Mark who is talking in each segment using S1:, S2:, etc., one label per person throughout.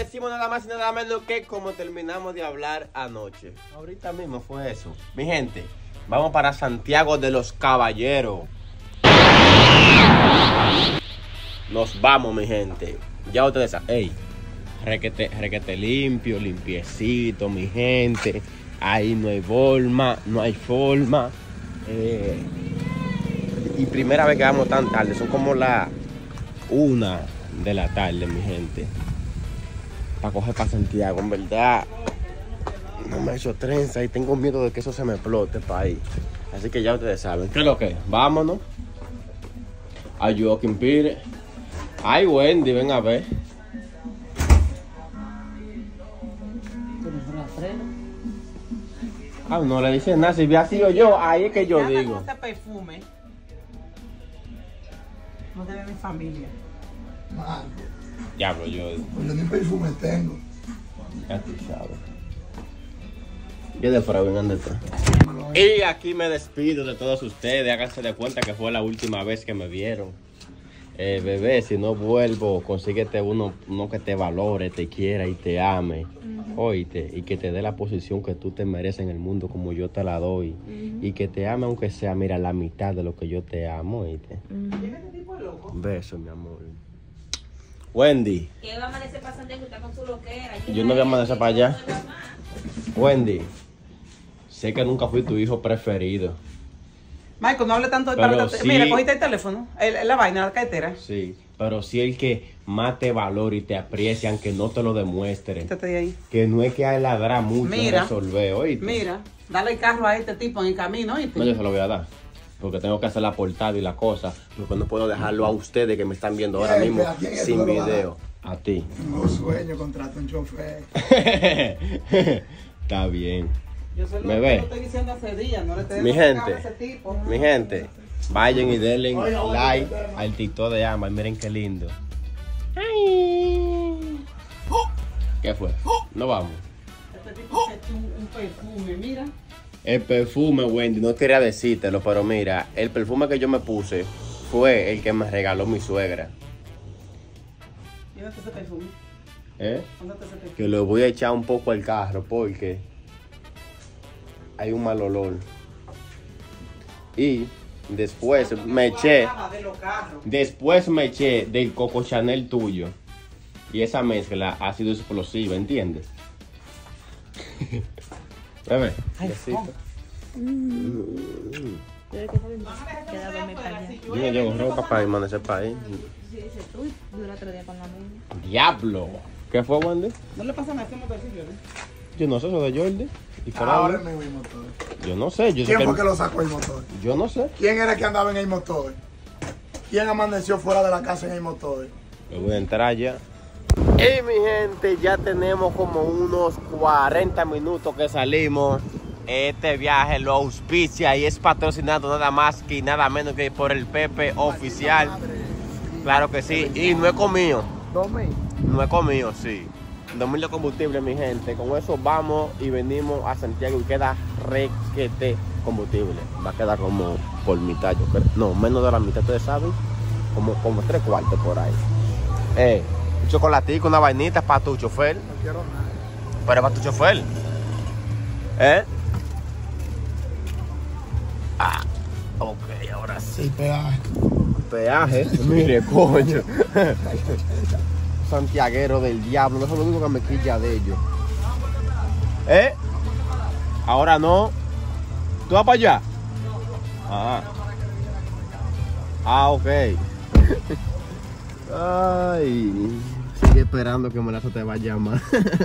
S1: decimos nada más y nada menos que como terminamos de hablar anoche. Ahorita mismo fue eso. Mi gente, vamos para Santiago de los Caballeros. Nos vamos, mi gente. Ya ustedes saben. Ey, requete limpio, limpiecito, mi gente. Ahí no hay forma, y primera vez que vamos tan tarde. Son como las 1 de la tarde, mi gente. Para coger para Santiago, en verdad. No me he hecho trenza y tengo miedo de que eso se me explote para ahí. Así que ya ustedes saben. ¿Qué es lo que es? Vámonos. Ay, Joaquín Pire. Ay, Wendy, ven a ver. Ah, no le dicen nada, si hubiera sido yo, ahí es que yo digo.
S2: Este perfume no debe mi familia.
S3: Marco.
S1: Diablo, yo.
S3: Pues yo ni perfume tengo.
S1: Ya tú sabes. ¿Qué de fuera vengan detrás? Y aquí me despido de todos ustedes. Háganse de cuenta que fue la última vez que me vieron. Bebé, si no vuelvo, consíguete uno que te valore, te quiera y te ame. Oíste, y que te dé la posición que tú te mereces en el mundo como yo te la doy. Y que te ame aunque sea, mira, la mitad de lo que yo te amo, oíste. Beso, mi amor. Wendy.
S4: ¿Qué va a amanecer para Santiago? Está con su loquera.
S1: Yo no voy a amanecer para allá. Wendy, sé que nunca fui tu hijo preferido.
S2: Michael, no hable tanto de
S1: Pero
S2: parte.
S1: sí.
S2: Mira, cogiste el teléfono, la vaina, la cartera.
S1: Sí, pero sí el que más te valora y te aprecia, aunque no te lo demuestre.
S2: Quítate de ahí.
S1: Que no es que a él ladra mucho,
S2: Mira,
S1: resolver, oíste.
S2: Mira, dale el carro a este tipo en el camino, ¿oíste?
S1: No, yo se lo voy a dar. Porque tengo que hacer la portada y la cosa. Porque no puedo dejarlo a ustedes que me están viendo ahora mismo
S3: ¿A quién es
S1: sin
S3: que lo va a dar?
S1: video. A ti.
S3: Tengo sueño, contrato un chofer.
S1: Está bien.
S2: Yo sé lo
S1: ¿Me
S2: que
S1: ve?
S2: yo estoy diciendo hace días, no le estoy
S1: Mi
S2: dando
S1: gente,
S2: a ese tipo.
S1: mi gente, vayan y denle like al TikTok de Ámbar. Miren qué lindo. Ay. ¿Qué fue? No vamos.
S2: Este tipo se echó un perfume, mira.
S1: El perfume, Wendy, no quería decírtelo, pero mira, el perfume que yo me puse fue el que me regaló mi suegra.
S2: Llévate ese perfume.
S1: ¿Eh?
S2: Ándate ese perfume.
S1: Que lo voy a echar un poco al carro porque hay un mal olor. Y después me eché, del Coco Chanel tuyo. Y esa mezcla ha sido explosiva, ¿entiendes? Bebé, besito. Yo no llevo ropa para amanecer para ahí. Diablo. ¿Qué fue, Wendy?
S2: No le pasa nada a este motociclo, ¿no?
S1: Yo no sé eso de Jordi. ¿Y fuera
S3: Ahora
S1: de-
S3: mismo el motor.
S1: Yo no sé. Yo sé
S3: ¿Quién fue que lo sacó el motor?
S1: Yo no sé.
S3: ¿Quién era el que andaba en el motor? ¿Quién amaneció fuera de la casa en el motor?
S1: Me voy a entrar ya. Y mi gente, ya tenemos como unos 40 minutos que salimos. Este viaje lo auspicia y es patrocinado nada más que nada menos que por el Pepe Oficial. Claro que sí. Y no he comido. No he comido, sí. 2000 de combustible, mi gente. Con eso vamos y venimos a Santiago y queda requete combustible. Va a quedar como por mitad, yo creo. No, menos de la mitad, ustedes saben. Como 3/4 por ahí. Un chocolatico, una vainita para tu chofer.
S3: No quiero nada.
S1: Pero para tu chofer. Ah, ok, ahora sí.
S3: El peaje.
S1: Peaje, mire, coño. Santiaguero del diablo, no es lo único que me quilla de ellos. Ahora no. ¿Tú vas para allá? Ok. Ay, sigue esperando que Melaza te va a llamar.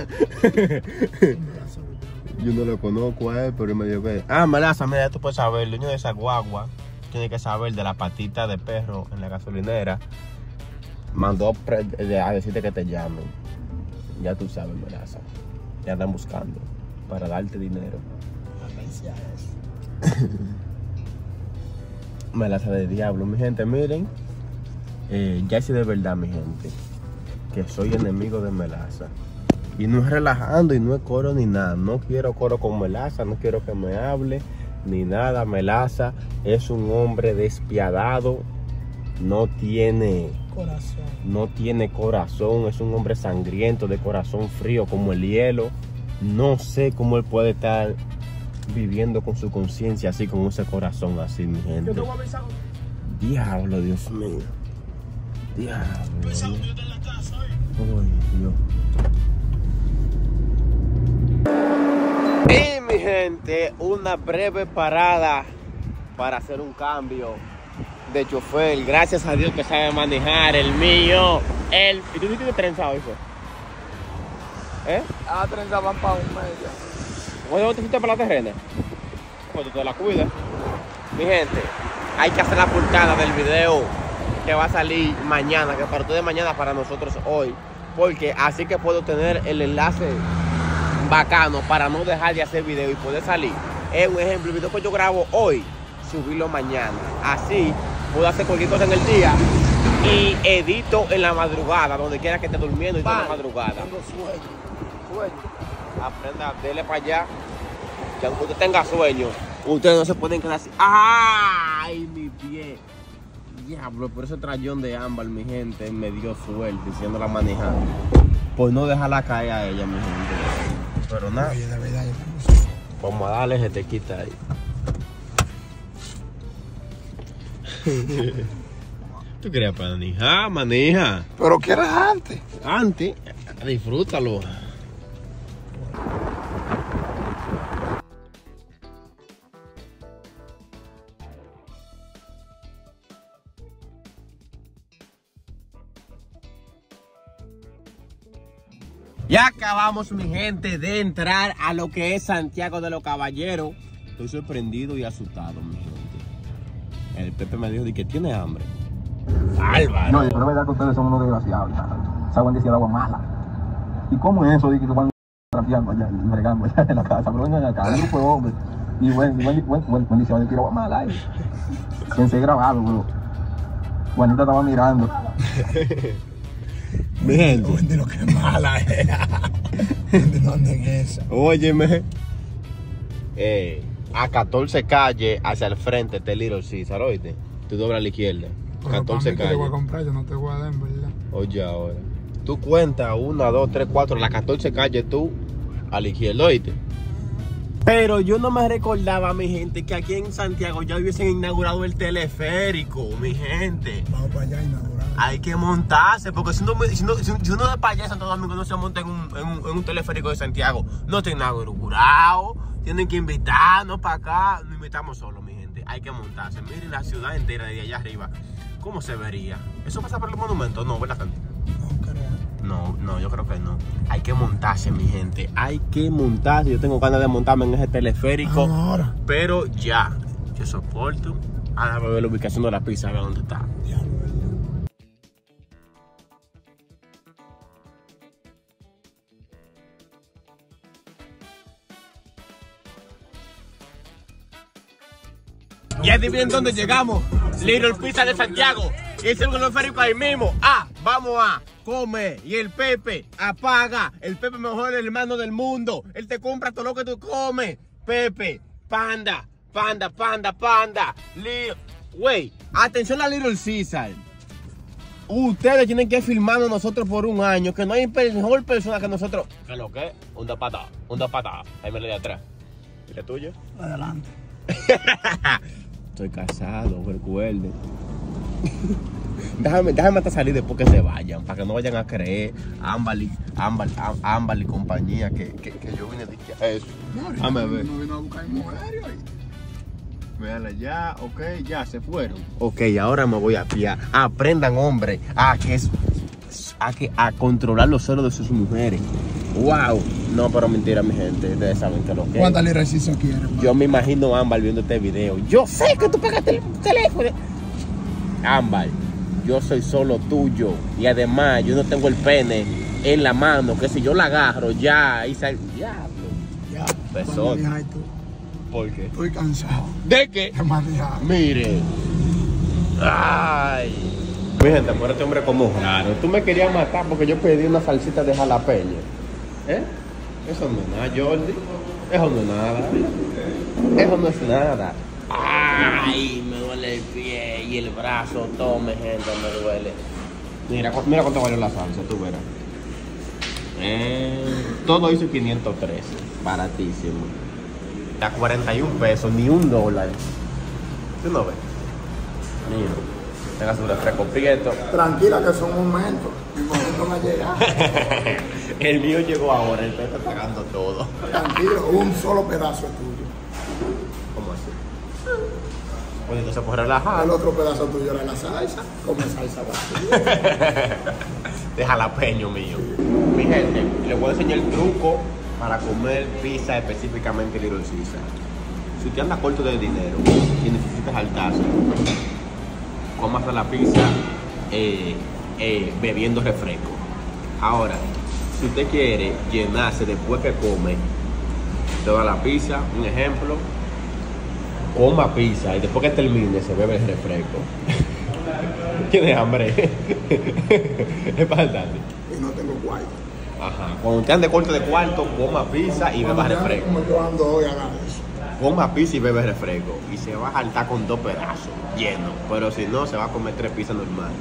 S1: Yo no lo conozco a él, pero él me dijo que... Melaza, mira, tú puedes saber, el dueño de esa guagua tiene que saber de la patita de perro en la gasolinera. Mandó a decirte que te llamen. Ya tú sabes, Melaza. Ya andan buscando para darte dinero. Melaza de diablo, mi gente, miren. Ya sí de verdad, mi gente, que soy enemigo de Melaza. Y no es relajando y no es coro ni nada. No quiero coro con Melaza, no quiero que me hable ni nada. Melaza es un hombre despiadado. No tiene
S3: corazón.
S1: No tiene corazón, es un hombre sangriento, de corazón frío como el hielo. No sé cómo él puede estar viviendo con su conciencia así, con ese corazón así, mi gente.
S3: Yo te voy a avisar.
S1: Diablo, Dios mío. Diablo. Ay, Dios. Y mi gente, una breve parada para hacer un cambio de chofer. Gracias a Dios que sabe manejar el mío. ¿Y tú tienes trenzado eso? ¿Eh?
S3: Ah, 30 van para un mes ya.
S1: ¿Cuándo te fuiste para la terrena? Pues tú te la cuidas. Mi gente, hay que hacer la portada del video que va a salir mañana, que para ustedes mañana, para nosotros hoy. Porque así que puedo tener el enlace bacano para no dejar de hacer video y poder salir. Es un ejemplo, el video que yo grabo hoy, subirlo mañana. Así puedo hacer cualquier cosa en el día y edito en la madrugada, donde quiera que esté durmiendo y en la madrugada.
S3: Tengo sueño.
S1: Aprenda, dele para allá. Que aunque usted tenga sueño, ustedes no se pueden quedar así. ¡Ay, mi pie! Diablo, por ese trayón de ámbar, mi gente, me dio suerte diciéndola manejar. Pues no dejarla caer a ella, mi gente. Pero nada.
S3: Oye, de verdad, yo tengo sueño.
S1: Vamos a darle, se te quita ahí. ¿Tú querías manejar? Maneja.
S3: Pero ¿quieres antes?
S1: Antes, disfrútalo. Ya acabamos, mi gente, de entrar a lo que es Santiago de los Caballeros. Estoy sorprendido y asustado, mi gente. El Pepe me dijo de que tiene hambre. Álvaro.
S5: No, pero es verdad que ustedes son unos desgraciados. Esa agua decía agua mala. ¿Y cómo es eso de que van trapeando allá y bregando allá en la casa? Pero vengan acá, un grupo de hombres. Y buen dice, va a decir agua mala ahí. Quien se grabado, bro. Juanita estaba mirando.
S1: Mi gente.
S3: Oye, lo que es mala era. ¿Dónde es esa?
S1: Óyeme. A 14 calles hacia el frente está el Little Caesar, oíste. Tú doblas a la izquierda. 14
S3: Te voy a
S1: calles.
S3: comprar, yo no te voy a dar, en verdad.
S1: Oye, ahora. Tú cuentas 1, 2, 3, 4, las 14 calles tú a la izquierda, oíste. Pero yo no me recordaba, mi gente, que aquí en Santiago ya hubiesen inaugurado el teleférico, mi gente.
S3: Vamos para allá a inaugurar.
S1: Hay que montarse, porque si uno de para allá de Santo Domingo no se monta en un teleférico de Santiago, no está inaugurado. Tienen que invitarnos para acá. No invitamos solo, mi gente. Hay que montarse. Miren la ciudad entera de allá arriba. ¿Cómo se vería? ¿Eso pasa por el monumento? No, ¿verdad, Santi?
S3: No creo.
S1: No, yo creo que no. Hay que montarse, mi gente. Hay que montarse. Yo tengo ganas de montarme en ese teleférico.
S3: Ahora.
S1: Pero ya. Yo soporto. Ahora ver la ubicación de la pizza, a ver dónde está.
S3: Diablo, ¿verdad?
S1: Ya adivinen dónde llegamos. Little Pizza de Santiago. Y ese es un teleférico ahí mismo. Vamos a comer. Y el Pepe apaga. El Pepe mejor hermano del mundo. Él te compra todo lo que tú comes. Pepe, panda. Güey, atención a Little Caesar. Ustedes tienen que filmarnos nosotros por un año. Que no hay mejor persona que nosotros. ¿Qué es lo que? Una patada. Ahí me le de atrás. ¿Y la tuya?
S3: Adelante.
S1: Estoy casado, recuerden. déjame hasta salir después que se vayan, para que no vayan a creer Ámbar y compañía que yo vine a eso. Déjame ver.
S3: No vino a buscar mujer ahí.
S1: Véanla ya, ok, ya se fueron. Ok, ahora me voy a piar. Aprendan, hombre, a controlar los celos de sus mujeres. Wow. No, pero mentira, mi gente. Ustedes saben que lo que
S3: ¿Cuántas librecitas quieren?
S1: yo me imagino a Ámbar viendo este video. Yo sé que tú pagaste el teléfono. Ámbar, yo soy solo tuyo. Y además, yo no tengo el pene en la mano. Que si yo la agarro, ya, ahí sale. Diablo.
S3: Ya.
S1: Besón.
S3: Manejar tú.
S1: ¿Por qué?
S3: Estoy cansado
S1: ¿De qué?
S3: de manejar.
S1: Mire. Ay. Mi gente, por este hombre como raro. Tú me querías matar porque yo pedí una salsita de jalapeño. ¿Eh? Eso no es nada, Jordi. Eso no es nada. Eso no es nada. Ay, me duele el pie y el brazo. Todo, mi gente, me duele. Mira cuánto valió la salsa, tú verás. Todo hizo 513. Baratísimo. A 41 pesos, ni $1. ¿Tú no ves? Mira, tenga su refresco prieto.
S3: Tranquila que son momentos. Mi momento va a llegar.
S1: El mío llegó ahora, el está pagando todo.
S3: Tranquilo, un solo pedazo es tuyo.
S1: ¿Cómo así? Pues entonces pues relajar.
S3: El otro pedazo tuyo era la salsa. Come salsa vacía.
S1: De jalapeño mío. Mi gente, les voy a enseñar el truco para comer pizza, específicamente Little Caesar. Si usted anda corto de dinero y necesita saltarse, cómase la pizza bebiendo refresco. Ahora, si usted quiere llenarse después que come toda la pizza, un ejemplo, coma pizza y después que termine se bebe el refresco. ¿Tiene hambre? Es bastante.
S3: Y no tengo cuarto.
S1: Ajá. Cuando usted ande corto de cuarto, coma pizza y beba refresco.
S3: Como yo ando hoy, haga eso.
S1: Coma pizza y bebe refresco. Y se va a saltar con 2 pedazos llenos. Pero si no, se va a comer 3 pizzas normales.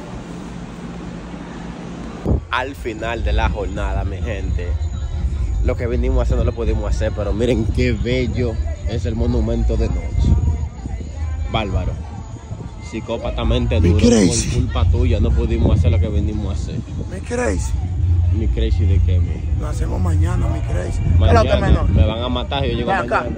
S1: Al final de la jornada, mi gente, lo que vinimos a hacer no lo pudimos hacer, pero miren qué bello es el monumento de noche. Bárbaro. Psicópatamente duro. Por culpa tuya no pudimos hacer lo que vinimos a hacer.
S3: Mi crazy.
S1: Mi crazy de qué, mi.
S3: Lo hacemos mañana, mi crazy.
S1: Mañana me van a matar si yo llego mañana.
S3: Acá.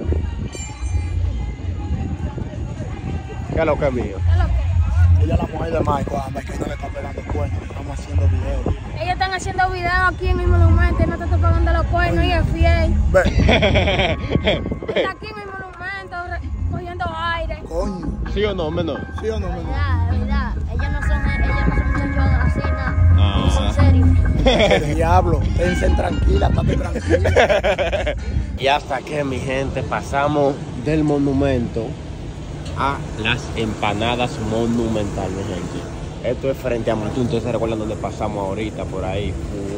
S1: ¿Qué es lo que es mío?
S3: Ella es la mujer de Michael, a Michael no le está pegando cuernos. Estamos haciendo videos.
S6: Ellos están haciendo videos aquí en mi monumento y no te estoy pagando los cuernos y es fiel.
S3: Ve.
S6: Está aquí en mi monumento cogiendo aire.
S3: Coño.
S1: ¿Sí o no, menor?
S3: ¿Sí o no, menor?
S6: Verdad. Ellos no son muchachos así, nada. Ellos son serios.
S3: Diablo, esténse tranquila, estate tranquila.
S1: Y hasta que, mi gente, pasamos del monumento a las empanadas monumentales, mi gente. Esto es frente a Matú, ustedes se recuerdan dónde pasamos ahorita, por ahí.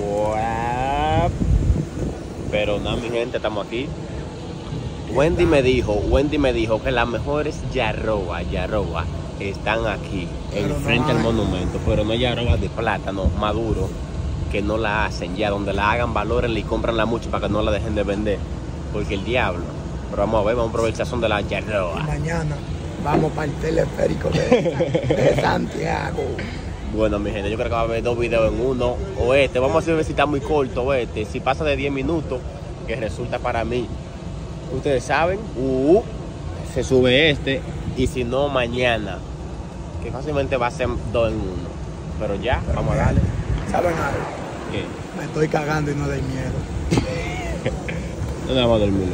S1: Pero nada, mi gente, estamos aquí. Wendy me dijo que las mejores yarroas están aquí, en frente al monumento, pero no yarroas de plátano maduro, que no la hacen ya, donde la hagan, valórenla y cómpranla mucho para que no la dejen de vender, porque el diablo. Pero vamos a ver, vamos a probar el sazón de la yarroa.
S3: Mañana vamos para el teleférico de Santiago.
S1: Bueno, mi gente, yo creo que va a haber 2 videos en uno, o vamos a hacer si está muy corto, si pasa de 10 minutos, que resulta para mí, ustedes saben, se sube y si no, mañana, que fácilmente va a ser 2 en 1. Pero ya, vamos a darle.
S3: ¿Saben algo?
S1: ¿Qué?
S3: Me estoy cagando y no doy miedo.
S1: ¿Dónde vamos a dormirlo?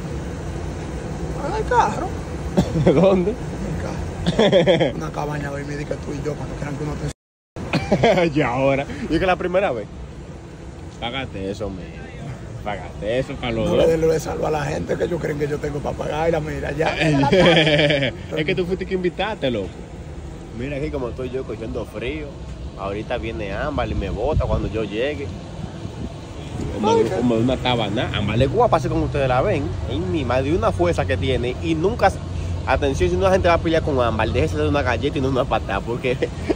S3: En el carro.
S1: ¿Dónde?
S3: En el carro. Una cabaña dormida y que tú y yo, cuando quieran que uno te...
S1: Y ahora, y que la primera vez. Págate eso, mío. Págate eso para los
S3: No
S1: dos.
S3: le des salvo a la gente que ellos creen que yo tengo para pagar y la mira ya.
S1: Es que tú fuiste que invitaste, loco. Mira aquí como estoy yo cogiendo frío. Ahorita viene Ámbar y me bota cuando yo llegue. Como de una tabana. Ámbar es guapa, así como ustedes la ven. Es mi madre, de una fuerza que tiene. Y nunca, atención, si una gente va a pelear con Ámbar, déjese de una galleta y no una patada. Porque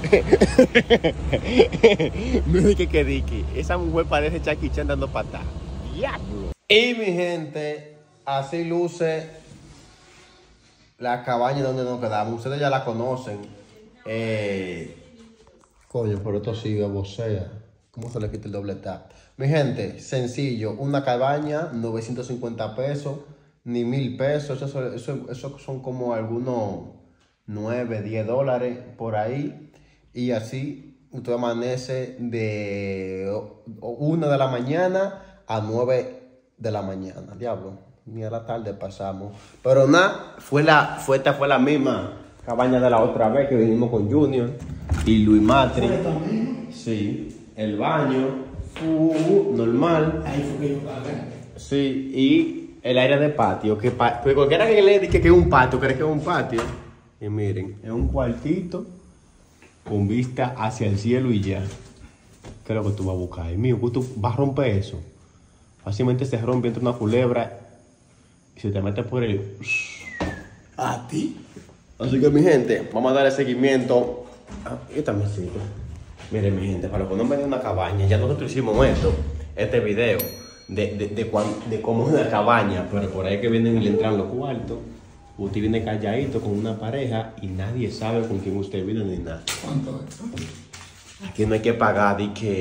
S1: mire que dique. Esa mujer parece Jackie Chan dando patada. Diablo. Y mi gente, así luce la cabaña donde nos quedamos. Ustedes ya la conocen. Coño, pero esto sí vocea. ¿Cómo se le quita el doble tap? Mi gente, sencillo. Una cabaña, 950 pesos, ni 1000 pesos. Eso son como algunos 9, 10 dólares por ahí. Y así usted amanece de 1 de la mañana a 9 de la mañana. Diablo, ni a la tarde pasamos. Pero nada, esta fue la misma cabaña de la otra vez que vinimos con Junior y Luis Matri. Sí, el baño, normal.
S3: Ahí fue que yo pagué.
S1: Sí, y el aire de patio, que cualquiera que le diga que es un patio, cree que es un patio. Y miren, es un cuartito con vista hacia el cielo y ya. ¿Qué es lo que tú vas a buscar? Y mío, tú vas a romper eso. Fácilmente se rompe entre una culebra y se te mete por el...
S3: ¿A ti?
S1: Así que, mi gente, vamos a darle seguimiento. Yo también sigo. Miren, mi gente, para los que no ven una cabaña, ya nosotros hicimos este video de cómo es una cabaña, pero por ahí que vienen y le entran los cuartos. Usted viene calladito con una pareja y nadie sabe con quién usted vive ni nada.
S3: ¿Cuánto es?
S1: Aquí no hay que pagar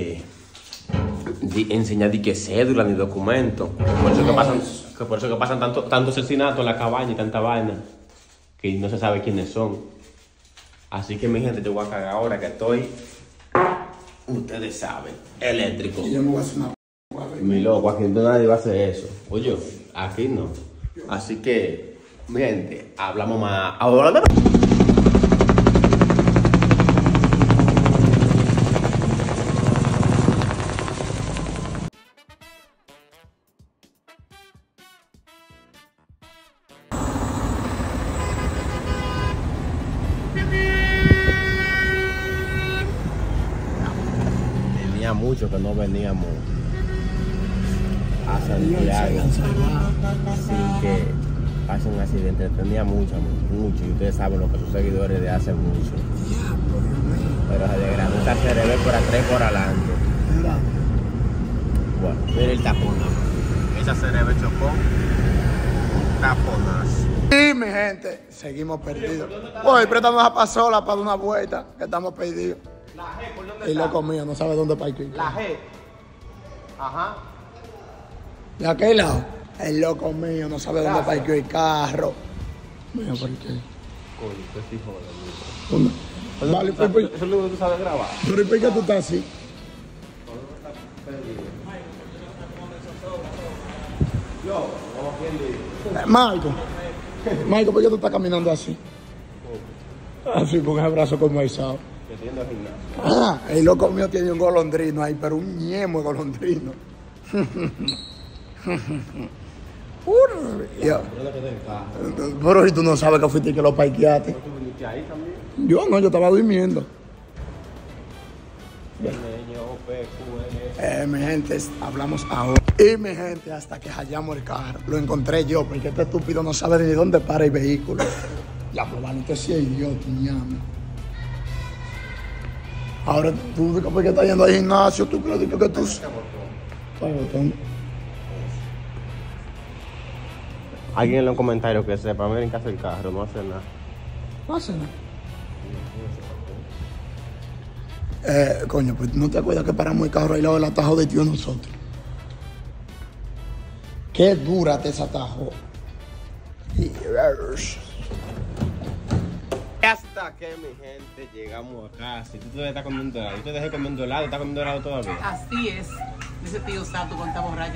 S1: enseñar cédula ni documento. Por eso que pasan tanto asesinatos en la cabaña y tanta vaina que no se sabe quiénes son. Así que mi gente, yo voy a cagar ahora que estoy, ustedes saben, eléctrico.
S3: Y yo me voy a hacer una...
S1: Mi loco, aquí nadie va a hacer eso. Oye, aquí no. Así que, mi gente, hablamos más. Tenía mucho que no veníamos a Santiago sin que pase un accidente. Tenía mucho, y ustedes saben lo que sus seguidores de hace mucho. Pero se degradó esta CRB por atrás y por adelante. Bueno, mira el tapón. Esa CRB chocó un taponazo.
S3: Sí, mi gente, seguimos perdidos. Oye, préstanos a pasola para dar una vuelta, que estamos perdidos.
S1: La G, ¿por dónde
S3: El
S1: está?
S3: loco mío no sabe dónde para ir.
S1: La G. Ajá.
S3: ¿De aquel lado? El loco mío no sabe dónde para ir el carro. Mío, ¿por qué?
S1: Coño, qué hijo de
S3: ¿Dónde? Vale,
S1: Eso es lo que tú sabes grabar.
S3: pero ¿y por qué tú estás así?
S1: Yo, como quien dice.
S3: Marco, ¿por qué tú estás caminando así? Así, con ese brazo conversado.
S1: Que estoy yendo al gimnasio.
S3: El loco mío tiene un golondrino ahí, pero un ñemo de golondrino. Yo. Pero si tú no sabes que fuiste y que lo parqueaste.
S1: ¿Tú viniste ahí también?
S3: Yo no, yo estaba durmiendo. Mi gente, hablamos ahora. Y mi gente, hasta que hallamos el carro. Lo encontré yo, porque este estúpido no sabe ni dónde para el vehículo. Ya, pues, Vanito, sí es idiota, ñame. Ahora, tú, ¿por qué estás yendo al gimnasio? ¿Tú crees que tú...?
S1: Alguien en los comentarios que sepa, miren que hace el carro, no hace nada.
S3: No hace nada. Coño, pues ¿no te acuerdas que paramos el carro ahí al lado del atajo de tío nosotros? Qué dura te ese atajo.
S1: Hasta que, mi gente, llegamos acá. Si tú todavía estás comiendo helado, yo te dejé comiendo helado, ¿estás comiendo helado todavía?
S2: Así es. Dice tío Santo cuando está borracho.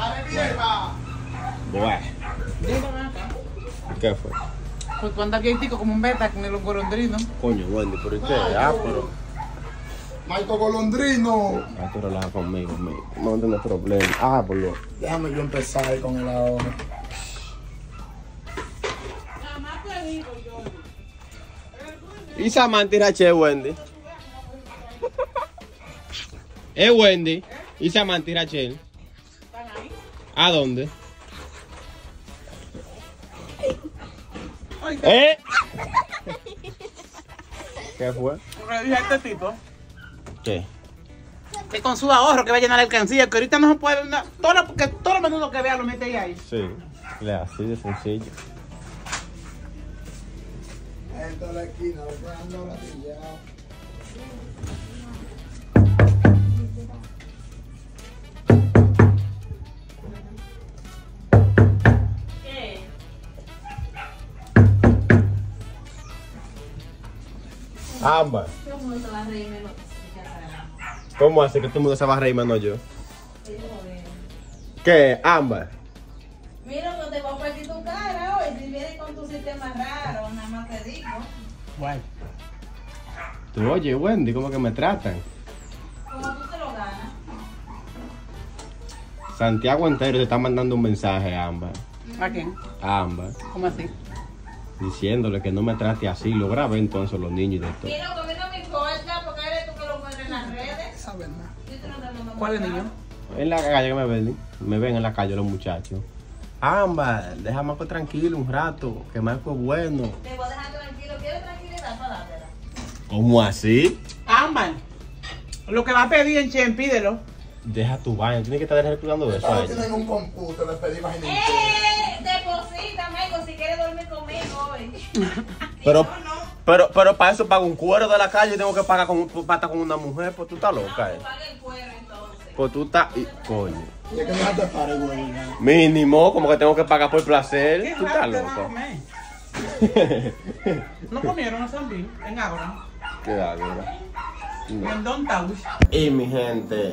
S1: Bueno,
S2: Dígame acá.
S1: ¿qué fue?
S2: Pues tú andas vietico como un beta con el golondrino.
S1: Coño, Wendy, ¿por qué? Pero...
S3: Marco Golondrino.
S1: Ah, tú relajas conmigo, no tienes problema. Por lo...
S3: Déjame yo empezar ahí con el ahora.
S2: Jamás te digo yo.
S1: ¿Y esa mentira, che, Wendy? Wendy. ¿Y esa mentira, che?
S2: ¿Están ahí?
S1: ¿A dónde?
S2: Ay,
S1: ¿Qué fue?
S2: le dije a este tipo
S1: ¿Qué?
S2: que con su ahorro que va a llenar la alcancía, que ahorita no se puede una, que todo lo menudo que vea lo mete ahí.
S1: Sí, así de sencillo.
S3: Esto es la esquina, lo estoy dando latillado.
S4: ¿Qué?
S1: Ámbar.
S4: ¿Cómo se va a reír menos?
S1: ¿Cómo hace que todo el mundo se va a reír menos yo? ¿Qué? Ámbar.
S4: Mira, no te voy a partir tu cara hoy. Si vienes con tu sistema raro, nada más te digo.
S2: Guay.
S1: Tú, oye, Wendy, ¿cómo que me tratan?
S4: Como tú te lo ganas.
S1: Santiago entero te está mandando un mensaje a Ámbar.
S2: ¿A quién?
S1: A Ámbar.
S2: ¿Cómo así?
S1: Diciéndole que no me trate así. Lo grabé entonces los niños y de todo.
S4: Y lo que a mí no me importa, porque eres tú que lo mueves en las redes.
S3: Sabe nada.
S4: Yo te lo estoy mandando
S2: ¿Cuál es
S4: mensaje.
S2: niño?
S1: En la calle que me ven en la calle los muchachos. Ámbar, déjame Marco tranquilo un rato, que Marco es bueno.
S4: Te voy a dejar tranquilo. ¿Quieres tranquilidad? Para dártela.
S1: ¿Cómo así?
S2: Ámbar. Lo que va a pedir en Chen, pídelo.
S1: Deja tu baño, tienes que estar recordando eso.
S3: No tienen un computo, le pedimos en
S4: Deposítame, si quieres dormir conmigo hoy.
S1: Pero para eso pago un cuero de la calle y tengo que pagar para estar con una mujer, pues tú estás loca.
S4: Paga el cuero entonces.
S1: Pues tú estás. Coño.
S3: Y es que no te pare, güey.
S1: Mínimo, como que tengo que pagar por placer.
S2: ¿Qué
S1: Tú estás
S2: rato te van a
S1: loco.
S2: comer? ¿No comieron a Zambí en Ágora?
S1: Qué ágora.
S2: En Don Tausch.
S1: Y mi gente,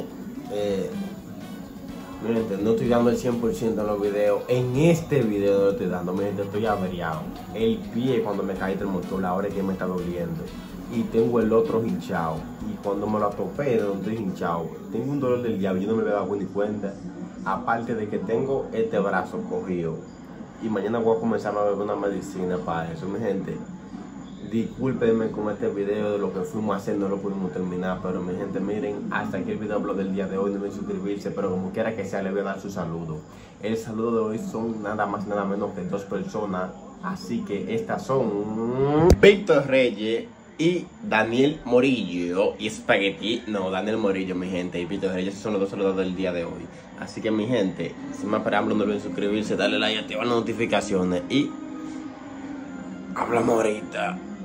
S1: no estoy dando el 100% en los videos. En este video no lo estoy dando, mi gente, estoy averiado. El pie cuando me caí del motor, ahora es que me está doliendo. Y tengo el otro hinchado. Y cuando me lo atopé, no estoy hinchado. Tengo un dolor del diablo, yo no me había dado ni cuenta. Aparte de que tengo este brazo cogido. Y mañana voy a comenzar a beber una medicina para eso, mi gente. Discúlpenme con este video de lo que fuimos a hacer, no lo pudimos terminar, pero mi gente, miren, hasta aquí el video del día de hoy, no olviden suscribirse, pero como quiera que sea, le voy a dar su saludo. El saludo de hoy son nada más, nada menos que 2 personas, así que estas son Víctor Reyes y Daniel Morillo, y Spaghetti, no, Daniel Morillo, mi gente, y Víctor Reyes son los 2 saludos del día de hoy. Así que mi gente, sin más preámbulos, no olviden suscribirse, darle like, activar las notificaciones y hablamos ahorita.